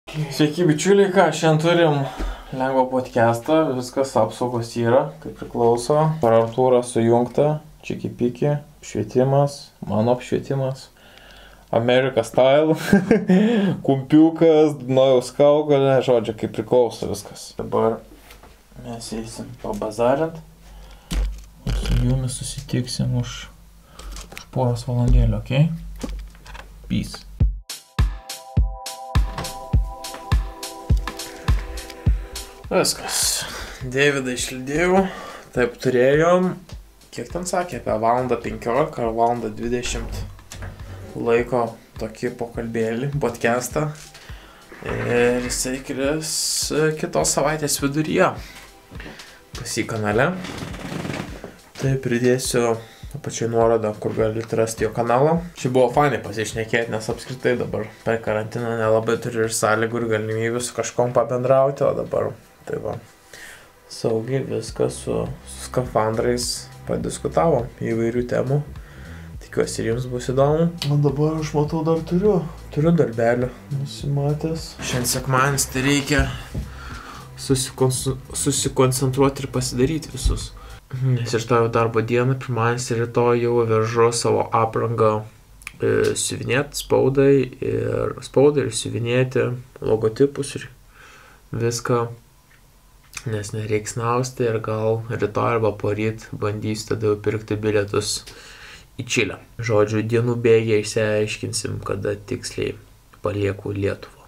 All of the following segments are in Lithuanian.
Sveiki bičiuliai, ką šiandien turim lengvą podcastą, viskas apsaugos yra, kaip priklauso. Aparatūra sujungta, čiki-piki, apšvietimas, mano apšvietimas, America style, kumpiukas, Dunojaus kaukolė, žodžiu, kaip priklauso viskas. Dabar mes eisim pabazarint ir su jumis susitiksim už poros valandėlio, okei? Peace. Viskas. Davidą išlydėjau. Taip turėjom, kiek ten sakė, apie valandą 15 ar valandą 20 laiko tokį pokalbėlį, podcastą. Ir jisai kris kitos savaitės viduryje pas jį kanale. Tai pridėsiu apačiai nuorodą, kur galite rasti jo kanalą. Čia buvo fainai pasišnekėti, nes apskritai dabar per karantiną nelabai turiu ir sąlygų ir galimybių su kažkom pabendrauti, o dabar tai va, saugiai viską su skafandrais padiskutavom įvairių temų. Tikiuosi ir jums bus įdomu. O dabar aš matau dar turiu darbelį nusimatęs. Šiandien sekmadienis, tai reikia susikoncentruoti ir pasidaryti visus. Nes ir tavo darbo dieną, pirmadienis ir rytoj jau vežu savo aprangą siuvinėti spaudai ir siuvinėti logotipus ir viską. Nes nereiks nausti ir gal rytoj arba poryt bandysiu tada jau pirkti bilietus į Čilę. Žodžiu, dienų bėgyje išsiaiškinsim, kada tiksliai palieku Lietuvą.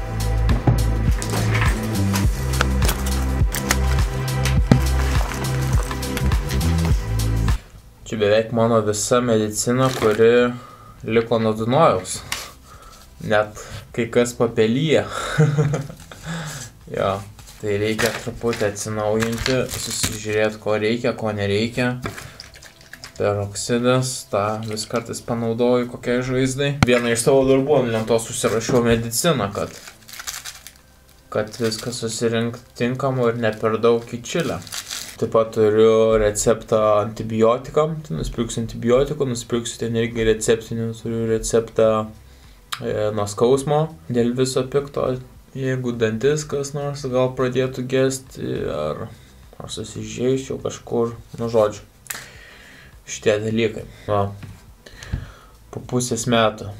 Čia beveik mano visa medicina, kuri liko nuo Dunojaus. Net kai kas papelyja. Jo. Tai reikia truputį atsinaujinti, susižiūrėti, ko reikia, ko nereikia. Peroksidas, tą vis kartais panaudoju kokiai žaizdai. Vieną iš savo darbų ant lentos užsirašiau mediciną, kad viskas susirinkti tinkamų ir ne per daug į Čilę. Taip pat turiu receptą antibiotikam, tai nusipirksiu antibiotikų, nusipirksiu ten irgi receptinių, turiu receptą nuo skausmo dėl viso pikto. Jeigu dantis kas nors gal pradėtų gesti ar susižeisčiau kažkur, nu žodžiu, šitie dalykai. Va, po pusės metų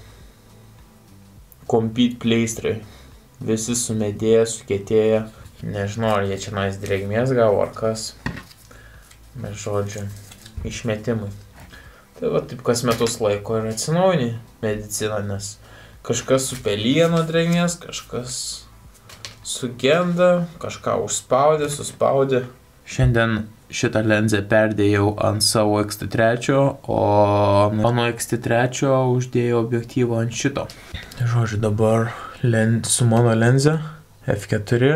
kompyt pleistrai, visi sumedėję, sukietėję, nežinau ar jie čia nais drėgmės gavo ar kas, bet žodžiu, išmetimai. Tai va taip kas metus laiko ir atsinaujini mediciną, nes kažkas supelyja nuo drėgmės, kažkas sugenda, kažką užspaudė, suspaudė. Šiandien šitą lenzę perdėjau ant savo X-T3, o nuo X-T3 uždėjau objektyvą ant šito. Žodžiu, dabar su mano lenze F4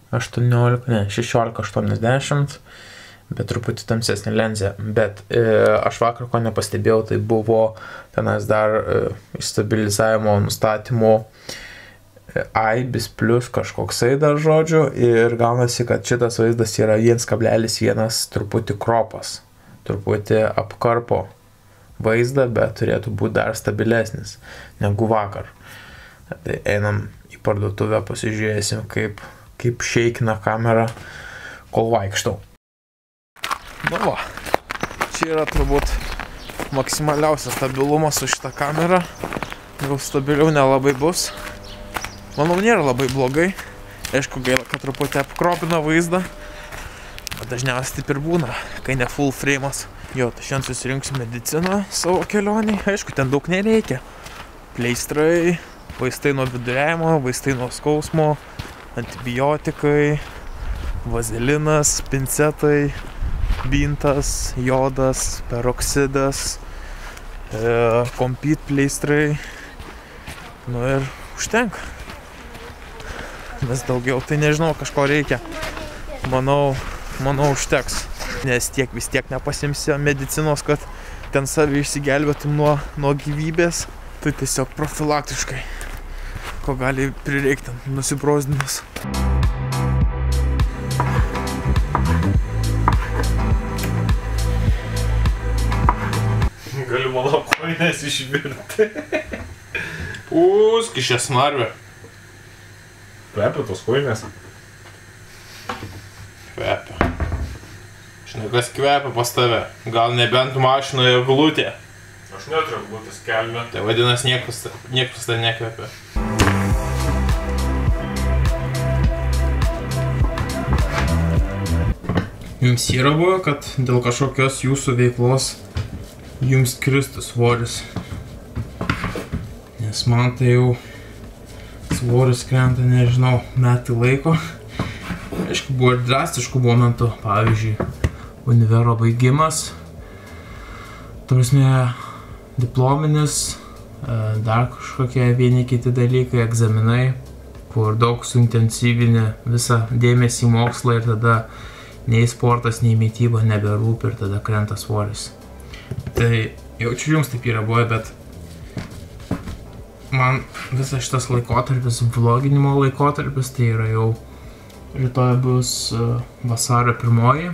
16-80, bet truputį tamsesnė lenzė. Bet aš vakar ko nepastebėjau, tai buvo tenais dar stabilizavimo nustatymo AIBIS plus kažkoksai dar žodžiu ir gaunasi, kad šitas vaizdas yra 1,1 truputį kropas, truputį apkarpo vaizdą, bet turėtų būti dar stabilesnis negu vakar. Tai einam į parduotuvę, pasižiūrėsim, kaip šeikina kamera, kol vaikštau. Nu va, čia yra turbūt maksimaliausias stabilumas su šitą kamerą. Jau stabiliau nelabai bus. Manau, nėra labai blogai. Aišku, gaila, kad truputį apkropina vaizdą. Bet dažniausiai taip ir būna, kai ne full frame'as. Jo, tai šiandien susirinksiu mediciną savo kelionį. Aišku, ten daug nereikia. Pleistrai, vaistai nuo viduriavimo, vaistai nuo skausmo, antibiotikai, vazelinas, pincetai, bintas, jodas, peroksidas, kompyt pleistrai. Nu ir užtenka. Nes daugiau tai nežinau, kažko reikia. Manau užteks. Nes vis tiek nepasimsi medicinos, kad ten savį išsigelbėtum nuo gyvybės. Tai tiesiog profilaktiškai. Ko gali prireikti nusibrozdinus. Galiu mano koinės išvirti. Kišė smarvę. Kvepia tos kojinės? Kvepia. Žinai, kas kvepia pas tave? Gal nebent mašinoje glutė? Aš neturiu glutės kelmę. Tai vadinasi, niekas tai nekvepia. Jums yra buvo, kad dėl kažkokios jūsų veiklos jums kristų svoris. Nes man tai jau svoris krenta, nežinau, metai laiko. Aišku, buvo ir drastiškų momentų, pavyzdžiui, univero baigimas, prasme, diplominis, dar kažkokie vieni kiti dalykai, egzaminai, kur daug suintensyvini visą dėmesį į mokslą ir tada nei sportas, nei mityba neberūpi ir tada krenta svoris. Tai jaučiu jums taip yra buvę, bet man visas šitas laikotarpis, vloginimo laikotarpis, tai yra jau rytoj bus vasario 1.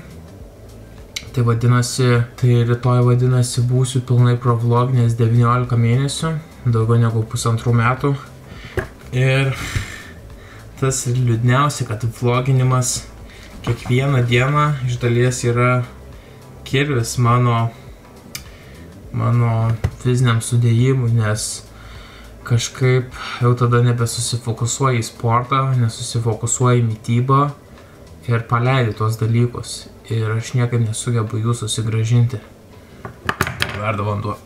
Tai rytoj vadinasi būsiu pilnai provloginės 19 mėnesių, daugiau negu 1,5 metų. Ir tas liūdniausia, kad vloginimas kiekvieną dieną iš dalies yra kirvis mano fiziniam sudėjimui, nes kažkaip jau tada nebesusifokusuoji į sportą, nesusifokusuoji į mitybą ir paleidi tuos dalykus. Ir aš niekaip nesugebu jų susigrąžinti. Verda vanduo.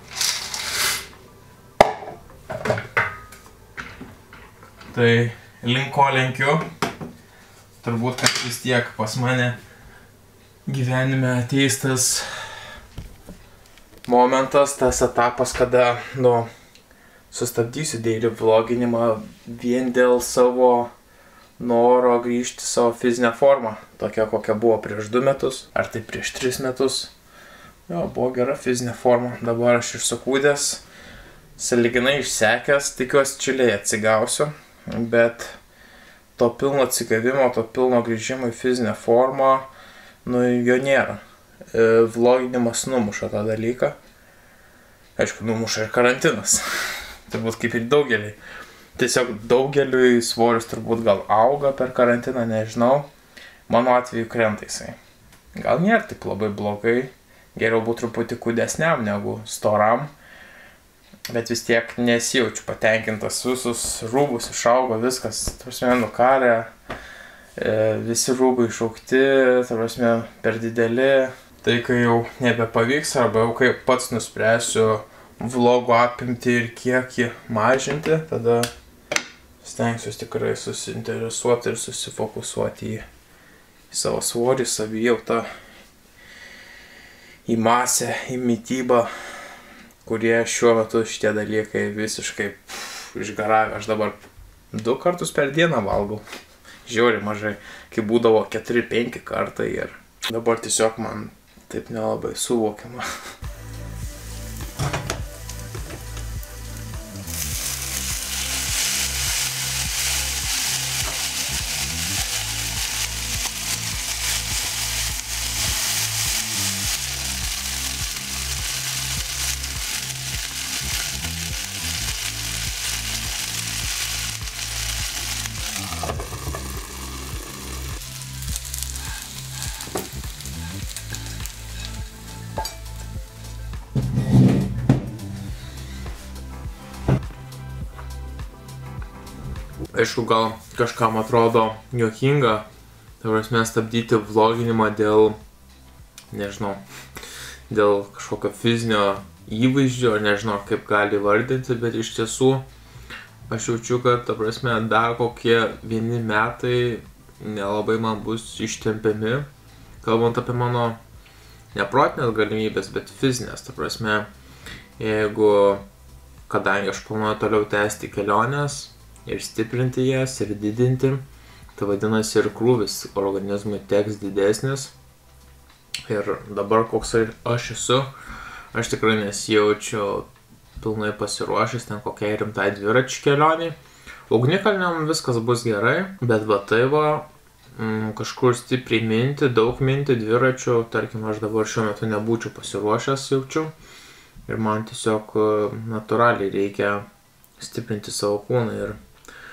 Tai link ko lenkiu. Turbūt, kad vis tiek pas mane gyvenime ateis tas momentas, tas etapas, kada, sustabdysiu daily vloginimą vien dėl savo noro grįžti savo fizinę formą. Tokia, kokia buvo prieš 2 metus, ar tai prieš 3 metus. Jo, buvo gera fizinė forma. Dabar aš išsakūdęs, sąlyginai išsekęs, tikiuosi čiliai atsigausiu, bet to pilno atsigavimo, to pilno grįžimo į fizinę formą, jo nėra. Vloginimas numuša tą dalyką. Aišku, numuša ir karantinas. Turbūt kaip ir daugeliai. Tiesiog daugeliui svoris turbūt gal auga per karantiną, nežinau. Mano atveju krenta jisai. Gal nėra taip labai blogai. Geriau būt truputį kūdesniam negu storam. Bet vis tiek nesijaučiu patenkintas, visus rūbus išaugo, viskas, nukarė, visi rūbai išaukti, per dideli. Tai kai jau nebepavyks, arba jau kai pats nuspręsiu vlogo apimti ir kiekį mažinti, tada stengsiuosi tikrai susinteresuoti ir susifokusuoti į savo svorį, savijautą, į masę, į mitybą, kurie šiuo metu šitie dalykai visiškai išgaravę. Aš dabar 2 kartus per dieną valgau. Žiauriai mažai, kai būdavo 4-5 kartai ir dabar tiesiog man taip nelabai suvokiama. Aišku, gal kažkam atrodo juokinga, stabdyti vloginimą dėl, nežinau, dėl kažkokio fizinio įvaizdžio, nežinau kaip gali vardinti, bet iš tiesų aš jaučiu, kad, dar kokie 1 metai nelabai man bus ištempiami, kalbant apie mano neprotinės galimybės, bet fizinės, jeigu, kadangi aš planuoju toliau tęsti keliones, ir stiprinti jas, ir didinti, tai vadinasi ir krūvis organizmui teks didesnis. Ir dabar koks aš esu, aš tikrai nesijaučiu pilnai pasiruošęs ten kokiai rimtai dviračių kelioniai. Ugnikalniam viskas bus gerai, bet kažkur stipriai minti, daug minti dviračių, tarkim, aš dabar šiuo metu nebūčiau pasiruošęs, jaučiu. Ir man tiesiog natūraliai reikia stiprinti savo kūną ir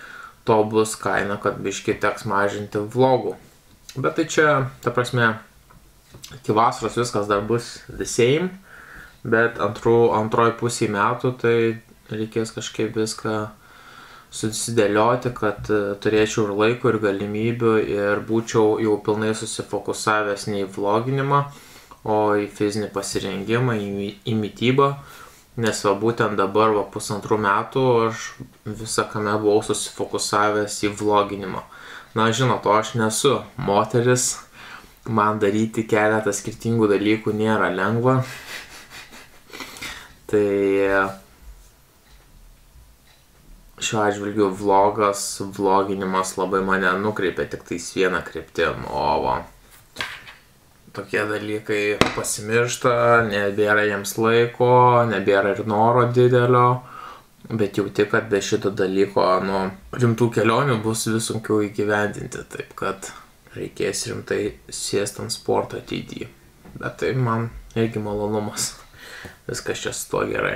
to bus kaina, kad biškai teks mažinti vlogų. Bet tai čia, ta prasme, iki vasaros viskas dar bus the same, bet antroji pusė metų tai reikės kažkaip viską susidėlioti, kad turėčiau ir laiko, ir galimybių, ir būčiau jau pilnai susifokusavęs ne į vloginimą, o į fizinį pasirengimą, į mitybą, nes va būtent dabar, va 1,5 metų, aš visą kame buvau susifokusavęs į vloginimą. Na, žinot, aš nesu moteris, man daryti keletą skirtingų dalykų nėra lengva. Tai šiuo atžvilgiu vloginimas labai mane nukreipia tik tais vieną kryptim, o va, tokie dalykai pasimiršta, nebėra jiems laiko, nebėra ir noro didelio, bet jauti, kad be šito dalyko, rimtų kelionių bus vis sunkiau įgyvendinti, taip kad reikės rimtai sėsti ant sporto ateityje. Bet tai man irgi malonumas, viskas čia su tuo gerai.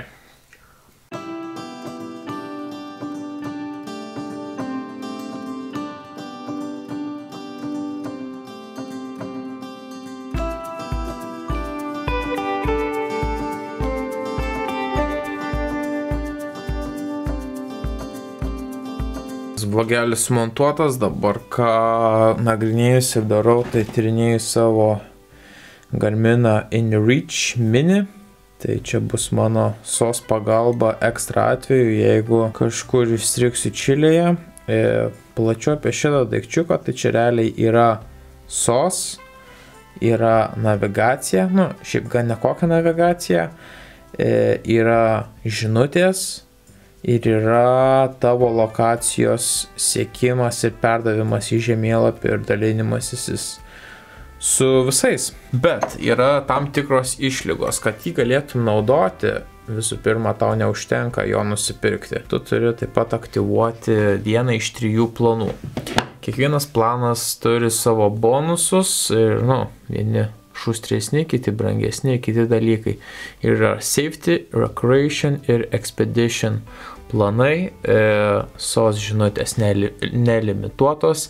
Vlogelis sumontuotas, dabar ką nagrinėjus ir darau, tai tyrinėju savo Garmin InReach Mini. Tai čia bus mano SOS pagalba ekstra atveju, jeigu kažkur išstriksiu Čilėje. Plačiau apie šitą daikčiuką, tai čia realiai yra SOS, yra navigacija, šiaip gan nekokia navigacija, yra žinutės, ir yra tavo lokacijos siekimas ir perdavimas į žemėlapį ir dalinimasis su visais. Bet yra tam tikros išlygos, kad jį galėtum naudoti, visų pirma, tau neužtenka jo nusipirkti. Tu turi taip pat aktyvuoti vieną iš 3 planų. Kiekvienas planas turi savo bonusus ir, vieni šustresni, kiti brangesni, kiti dalykai. Yra Safety, Recreation ir Expedition planai, SOS žinutės nelimituotos,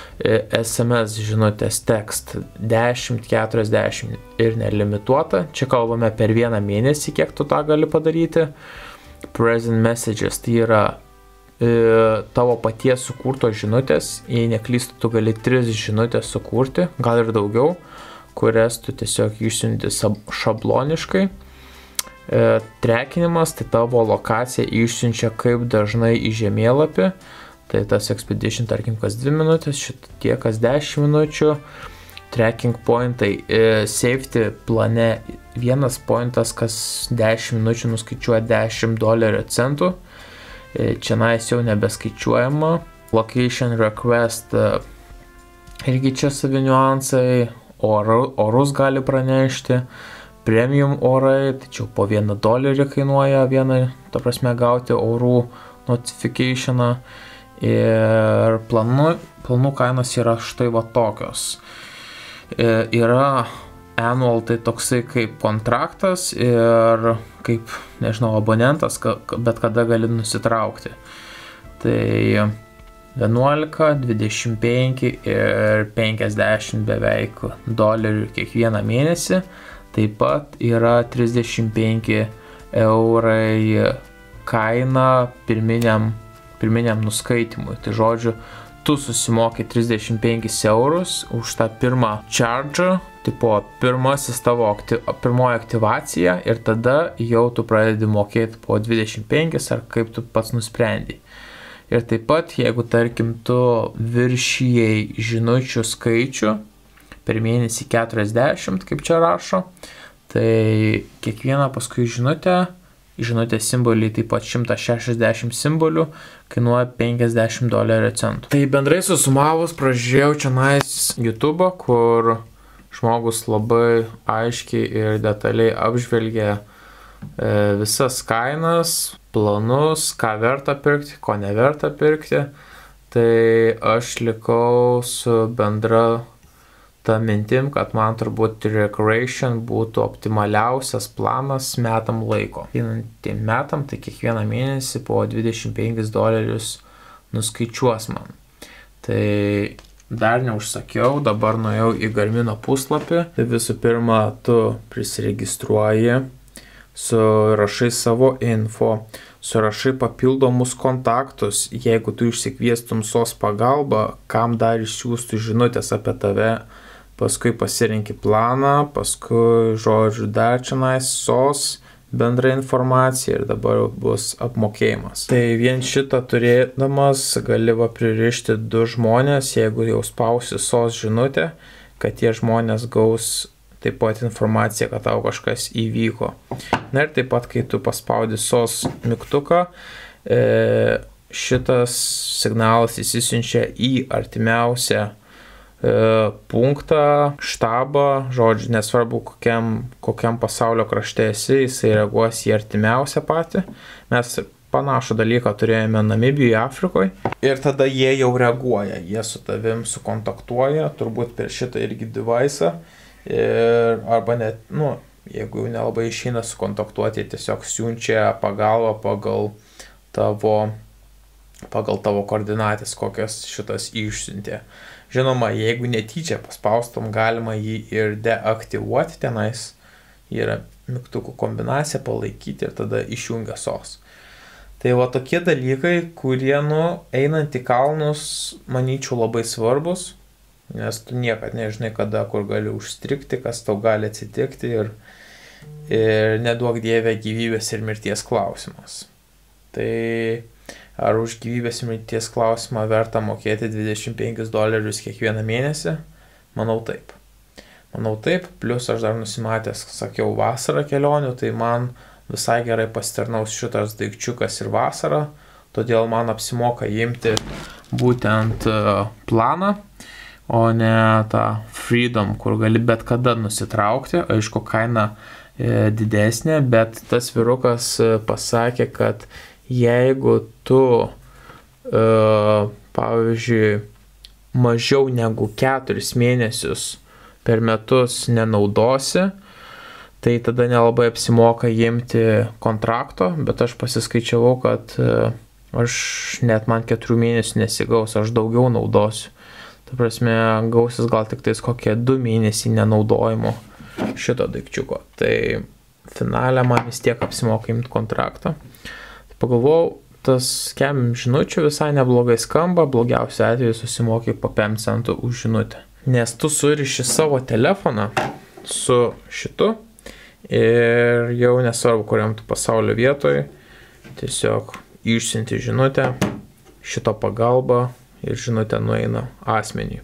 SMS žinutės text 10, 40 ir nelimituota. Čia kalbame per vieną mėnesį, kiek tu tą gali padaryti. Present messages tai yra tavo paties sukurtos žinutės, jei neklystu, tu gali 3 žinutės sukurti, gal ir daugiau, kurias tu tiesiog išsiunti šabloniškai. Trekinimas, tai tavo lokacija išsiunčia kaip dažnai į žemėlapį, tai tas Expedition, tarkim, kas 2 minutės, šitie kas 10 minučių. Tracking pointai, Safety plane vienas pointas kas 10 minučių nuskaičiuoja $10. Čia jau nebeskaičiuojama. Location request, irgi čia savi niuansai, orus gali pranešti. Premium orai, tačiau po $1 kainuoja ta prasme, gauti orų notificationą. Ir planų kainos yra štai va tokios. Yra annual, tai toksai kaip kontraktas ir kaip, nežinau, abonentas, bet kada gali nusitraukti. Tai 11, 25 ir 50 beveik $, kiekvieną mėnesį. Taip pat yra 35 eurai kaina pirminiam nuskaitimui. Tai žodžiu, tu susimoki 35 eurus už tą pirmą charge, tipo pirmoji aktyvacija, ir tada jau tu pradedi mokėti po 25 ar kaip tu pats nusprendai. Ir taip pat, jeigu tarkim tu viršijai žinučių skaičių, per mėnesį 40, kaip čia rašo, tai kiekvieną paskui žinutės simboliai, taip pat 160 simbolių, kainuoja $50. Tai bendrai susumavus, pražiūrėjau čionais YouTube'ą, kur žmogus labai aiškiai ir detaliai apžvelgia visas kainas, planus, ką verta pirkti, ko neverta pirkti. Tai aš likau su bendra ta mintim, kad man turbūt Recreation būtų optimaliausias planas metam laiko. Einantiem metam, tai kiekvieną mėnesį po $25 nuskaičiuos man. Tai dar neužsakiau, dabar nuėjau į Garmino puslapį. Tai visų pirma, tu prisiregistruoji, surašai savo info, surašai papildomus kontaktus, jeigu tu išsikviestum SOS pagalbą, kam dar išsiųstų žinutės apie tave, paskui pasirenki planą, paskui, žodžiu, dar čionais SOS, bendra informacija ir dabar bus apmokėjimas. Tai vien šitą turėdamas gali pririšti 2 žmonės, jeigu jau spausi SOS žinutę, kad tie žmonės gaus taip pat informaciją, kad tau kažkas įvyko. Na ir taip pat, kai tu paspaudi SOS mygtuką, šitas signalas įsisiunčia į artimiausią punktą, štabą, žodžiu, nesvarbu kokiam pasaulio krašte esi, jisai reaguos į artimiausią patį. Mes panašų dalyką turėjome Namibijoje, Afrikoje. Ir tada jie jau reaguoja, jie su tavim sukontaktuoja, turbūt per šitą irgi device'ą. Arba net, jeigu jau nelabai išeina sukontaktuoti, tiesiog siunčia pagalbą pagal tavo koordinatės, kokias šitas išsiuntė. Žinoma, jeigu netyčia paspaustum, galima jį ir deaktyvuoti tenais. Yra mygtukų kombinacija, palaikyti ir tada išjungia SOS. Tai tokie dalykai, kurie, einant į kalnus, manyčiau, labai svarbus, nes tu niekad nežinai, kada, kur gali užstrigti, kas tau gali atsitikti ir neduok Dieve gyvybės ir mirties klausimas. Tai ar už gyvybės ir mirties klausimą verta mokėti $25 kiekvieną mėnesį? Manau taip. Plius aš dar nusimatęs, sakiau, vasarą kelionių, tai man visai gerai pasitarnaus šitas daikčiukas ir vasarą, todėl man apsimoka imti būtent planą, o ne tą Freedom, kur gali bet kada nusitraukti. Aišku, kaina didesnė, bet tas vyrukas pasakė, kad jeigu tu, pavyzdžiui, mažiau negu 4 mėnesius per metus nenaudosi, tai tada nelabai apsimoka imti kontrakto, bet aš pasiskaičiavau, kad man 4 mėnesių nesigaus, aš daugiau naudosiu. Ta prasme, gausis gal tik tais kokie 2 mėnesiai nenaudojimo šito daikčiuko. Tai finale man vis tiek apsimoka imti kontraktą. Pagalvojau, tas kem žinučių visai neblogai skamba, blogiausiu atveju susimokai po 5 centų už žinutę. Nes tu suriši savo telefoną su šitu ir jau nesvarbu, kuriam tu pasaulio vietoj, tiesiog išsiunti žinutę, šito pagalba ir žinutė nueina asmeniui.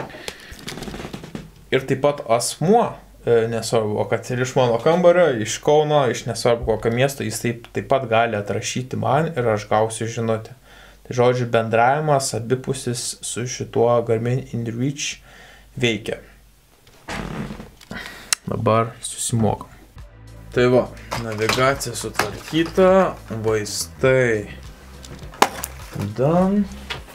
Ir taip pat asmuo, nesvarbu, kad ir iš mano kambario, iš Kauno, iš nesvarbu kokio miesto, jis taip pat gali atrašyti man ir aš gausiu žinutę. Tai žodžiu, bendravimas abipusis su šituo Garmin InReach veikia. Dabar susimokam. Tai va, navigacija sutvarkyta, vaistai done.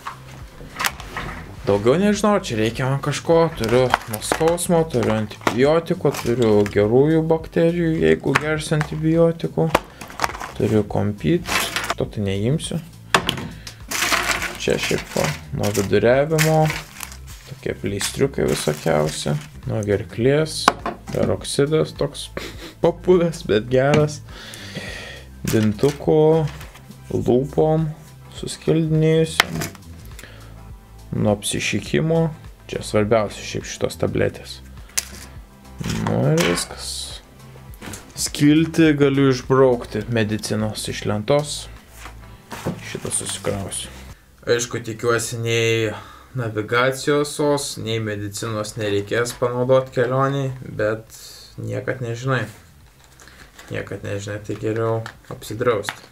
Daugiau nežinau, čia reikia man kažko, turiu nuo skausmo, turiu antibiotikų, turiu gerųjų bakterijų, jeigu gersiu antibiotikų, turiu kompyt, to tai neimsiu. Čia šiaip nuo viduriavimo, tokie pleistriukai visokiausi, nuo gerklės, peroksidas toks papuvęs, bet geras, dintukų, lūpom suskildinėjusiam. Nuo apsišikimo, čia svarbiausia šiaip šitos tabletės. Ir viskas. Skilti galiu išbraukti medicinos iš lentos. Šitą susikrausiu. Aišku, tikiuosi, nei navigacijos SOS, nei medicinos nereikės panaudoti kelioniai, bet niekad nežinai. Tai geriau apsidrausti.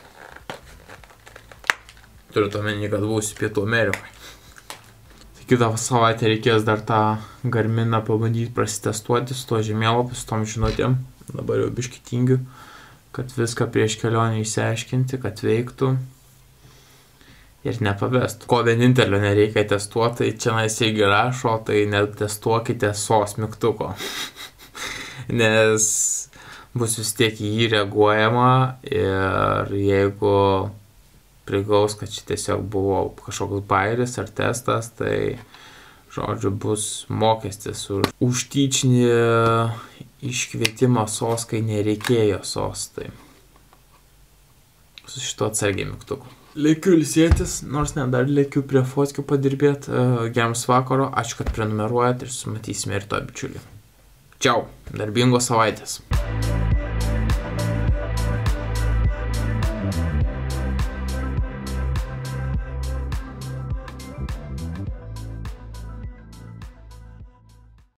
Turiu omeny, kad būsiu Pietų Amerikoje. Kitą savaitę reikės dar tą Garminą pabandyti prasitestuoti su tuo žemėlapiu, su tom žinutėm. Dabar jau biškį tingiu, kad viską prieš kelionę išsiaiškinti, kad veiktų ir nepavestų. Ko vienintelio nereikia testuoti, tai čia irgi rašo, tai netestuokite SOS mygtuko. Nes bus vis tiek į jį reaguojama ir jeigu prigaus, kad čia tiesiog buvo kažkoks bairis ar testas, tai žodžiu bus mokestis už tyčinį iškvietimą SOS, kai nereikėjo SOS, tai su šito atsargiai mygtuku. Lėkiu ilsėtis, nors ne dar lėkiu prie fotkių padirbėti. Geros vakaro, ačiū, kad prenumeruojat ir sumatysime rytoj, bičiuliai. Čiau, darbingos savaitės.